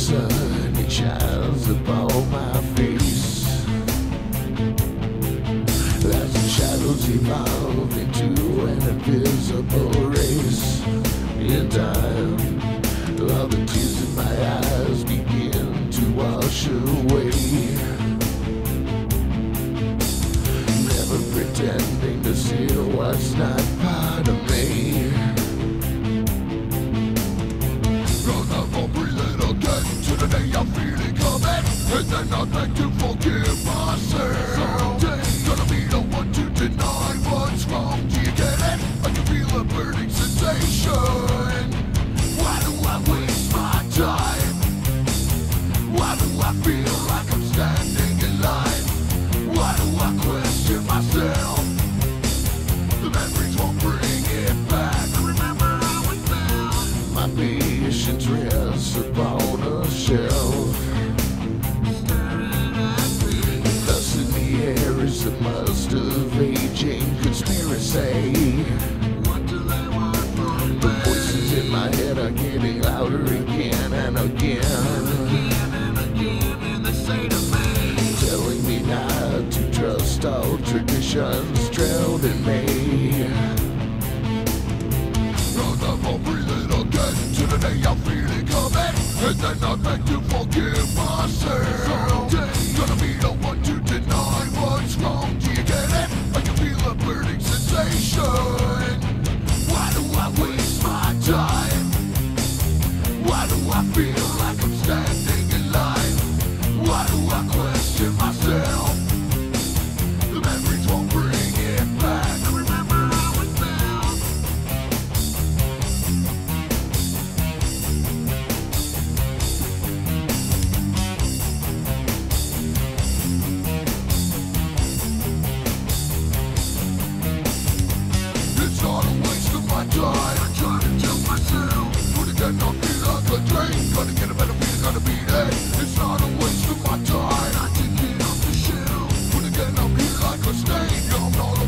sun, it shines upon my face. As the shadows evolve into an invisible race. In time, all the tears in my eyes begin to wash away. Never pretending to see what's not part of me. Run up, I'll breathe it again till the day I feel it coming, and then I'd like to forgive myself. Someday, gonna be the one to deny what's wrong. Do you get it? I can feel a burning sensation. Why do I waste my time? Why do I feel like I'm standing in line? Why do I question myself? The memories won't bring it back. I remember how it felt. My patience rests upon a shelf. Thus in the air is the must of aging conspiracy. What do they want from me? The voices in my head are getting louder again and again. And they say to me, telling me not to trust all traditions drilled in me. Run up, I'll breathe it again till the day I feel it coming, and then I'd beg to forgive myself. Someday, gonna be the one to deny what's wrong. Do you get it? I can feel a burning sensation. Why do I waste my time? Why do I feel like I'm standing in line? Why do I question myself? The memories won't bring it back. I remember how it felt. It's not a waste of my time. I try to tell myself, but again I feel like a drain. Gotta get a better feeling, gotta beat it. It's not a waste of my time. I take it off the shelf, but again I feel like a stain. I'm not